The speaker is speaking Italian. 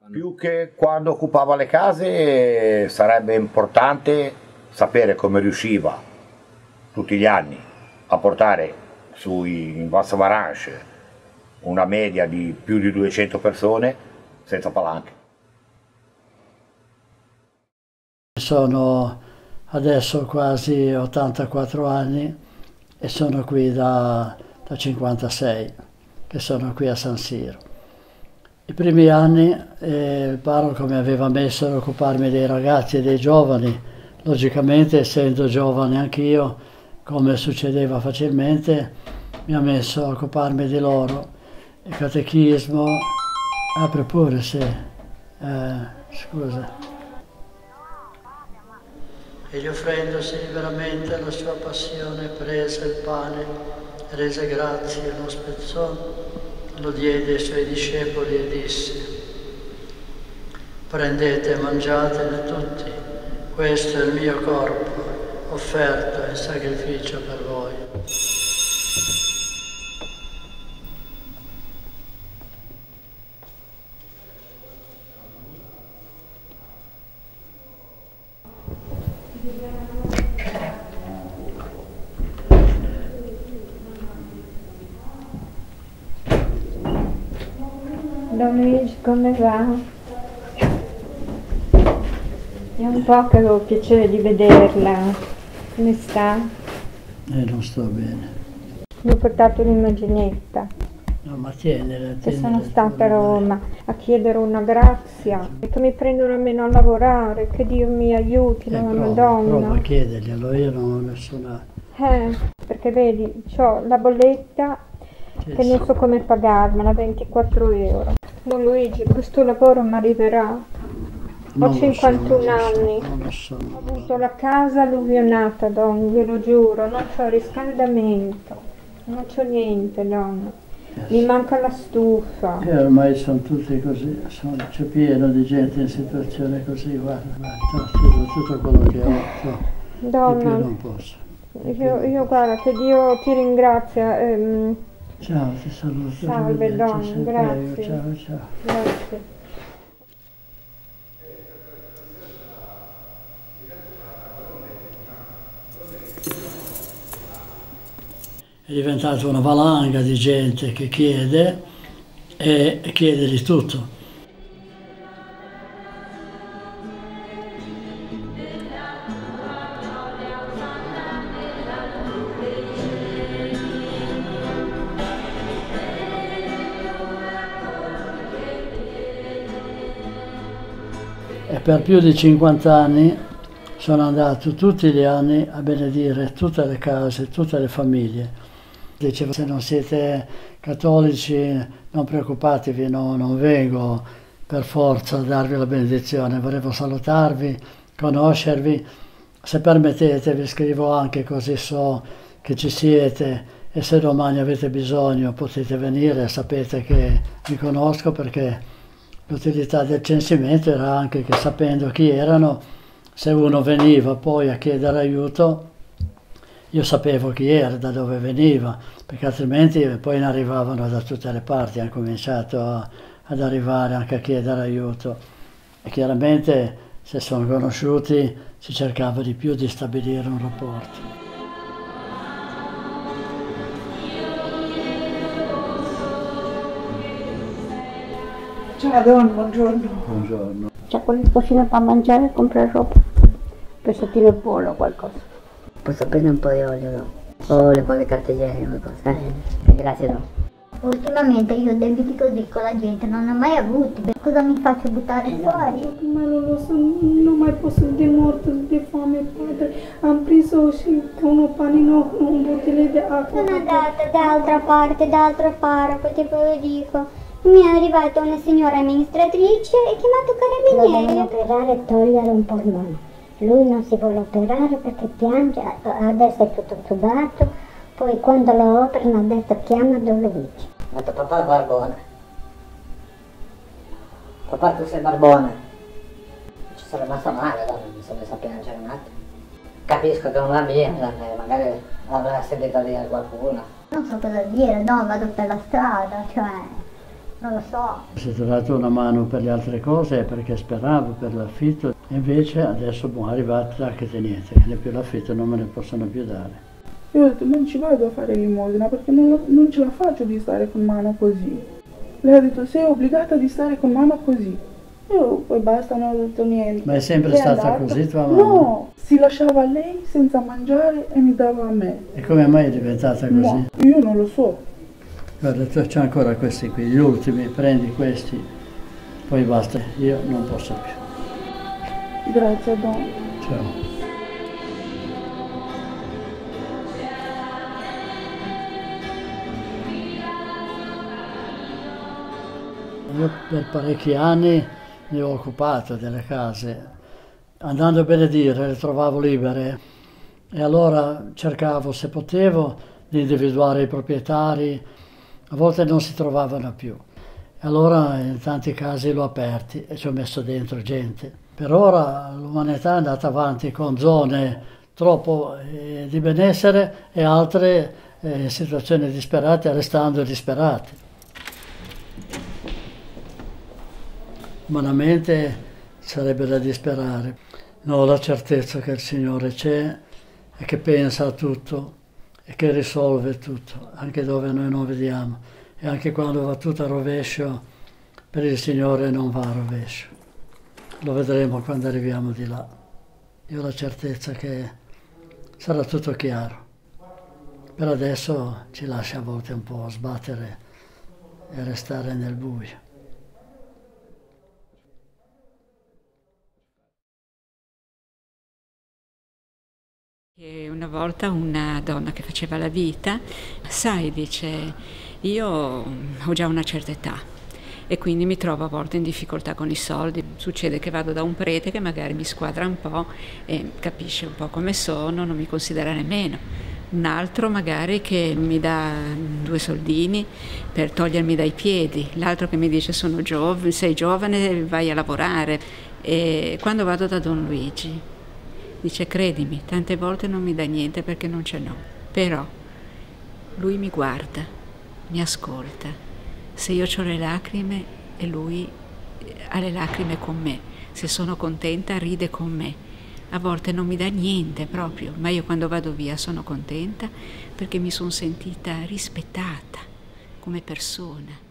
Più che quando occupava le case sarebbe importante sapere come riusciva tutti gli anni a portare in Bassa Varanche una media di più di 200 persone senza palanche. Sono adesso quasi 84 anni e sono qui da 56, che sono qui a San Siro. I primi anni il parroco mi aveva messo ad occuparmi dei ragazzi e dei giovani, logicamente essendo giovane anch'io, come succedeva facilmente, mi ha messo a occuparmi di loro. Il catechismo, apre pure se, scusa. Egli offrendosi liberamente alla sua passione prese il pane, rese grazie, lo spezzò, lo diede ai suoi discepoli e disse: prendete e mangiatene tutti, questo è il mio corpo, offerto in sacrificio per voi. Don Luigi, come va? È un po' che avevo piacere di vederla. Come sta? Non sto bene. Mi ho portato un'immaginetta. No, ma tienila. Che sono stata a Roma a chiedere una grazia, che mi prendono almeno a lavorare, che Dio mi aiuti, la Madonna. Prova a chiederglielo, io non ho nessuna... Perché vedi, ho la bolletta che non so come pagarmela, 24 euro. Don Luigi, questo lavoro mi arriverà. Ho 51 anni. Ho avuto la casa alluvionata, donna, glielo giuro, non c'ho riscaldamento, non c'ho niente, donna. Mi manca la stufa. E ormai sono tutti così, c'è pieno di gente in situazione così, guarda, tutto quello che ho, donna, di più non posso. Io guarda, che Dio ti ringrazia. Ciao, ti saluto. Salve, donna, grazie. Ciao, ciao. Grazie. È diventata una valanga di gente che chiede e chiede di tutto. E per più di 50 anni sono andato tutti gli anni a benedire tutte le case, tutte le famiglie. Dicevo, se non siete cattolici non preoccupatevi, non vengo per forza a darvi la benedizione, volevo salutarvi, conoscervi, se permettete vi scrivo anche così so che ci siete e se domani avete bisogno potete venire, sapete che vi conosco perché l'utilità del censimento era anche che sapendo chi erano, se uno veniva poi a chiedere aiuto, io sapevo chi era, da dove veniva, perché altrimenti poi ne arrivavano da tutte le parti, hanno cominciato ad arrivare anche a chiedere aiuto. E chiaramente se sono conosciuti si cercava di più di stabilire un rapporto. Ciao Don, buongiorno. Buongiorno. C'è qualcosina per mangiare, comprare roba, pezzettino di pollo o qualcosa. Posso prendere un po' di olio, no? O le cose carteggiere, qualcosa, Grazie, no. Ultimamente io debiti così con la gente non ne ho mai avuti, cosa mi faccio buttare fuori? Ma non lo so, non mai posso di morto, di fame, padre. Hanno preso con un panino, un bottiglie di acqua. Sono andata dall'altra parte, te ve lo dico. Mi è arrivata una signora amministratrice e ha chiamato carabinieri. Lo devono operare e togliere un polmone. Lui non si vuole operare perché piange, adesso è tutto tubato, poi quando lo operano ha detto chiama Don Luigi. Ha detto papà è barbone. Papà tu sei barbone. Ci sono rimasto male, mi sono messo a piangere un attimo. Capisco che non va bene, magari avrà sentito dire qualcuno. Non so cosa dire, no, vado per la strada, cioè... Non lo so. Se ti ho dato una mano per le altre cose è perché speravo per l'affitto, invece adesso è arrivata che niente, che più l'affitto non me ne possono più dare. Io ho detto non ci vado a fare limosina perché non ce la faccio di stare con mano così. Lei ha detto sei obbligata di stare con mano così. Io poi basta, non ho detto niente. Ma è sempre stata così tua mamma? No, si lasciava lei senza mangiare e mi dava a me. E come mai è diventata così? No, io non lo so. Guarda, tu c'è ancora questi qui, gli ultimi, prendi questi, poi basta, io non posso più. Grazie, Don. Ciao. Io per parecchi anni mi ho occupato delle case, andando a benedire le trovavo libere e allora cercavo, se potevo, di individuare i proprietari, a volte non si trovavano più. E allora in tanti casi l'ho aperti e ci ho messo dentro gente. Per ora l'umanità è andata avanti con zone troppo di benessere e altre situazioni disperate, restando disperate. Umanamente sarebbe da disperare. Non ho la certezza che il Signore c'è e che pensa a tutto e che risolve tutto, anche dove noi non vediamo. E anche quando va tutto a rovescio, per il Signore non va a rovescio. Lo vedremo quando arriviamo di là. Io ho la certezza che sarà tutto chiaro. Per adesso ci lascia a volte un po' sbattere e restare nel buio. E una volta una donna che faceva la vita, sai, dice, io ho già una certa età e quindi mi trovo a volte in difficoltà con i soldi. Succede che vado da un prete che magari mi squadra un po' e capisce un po' come sono, non mi considera nemmeno. Un altro magari che mi dà 2 soldini per togliermi dai piedi, l'altro che mi dice sei giovane, vai a lavorare. E quando vado da Don Luigi dice credimi, tante volte non mi dà niente perché non ce n'ho, però lui mi guarda, mi ascolta. Se io ho le lacrime e lui ha le lacrime con me, se sono contenta ride con me. A volte non mi dà niente proprio, ma io quando vado via sono contenta perché mi sono sentita rispettata come persona.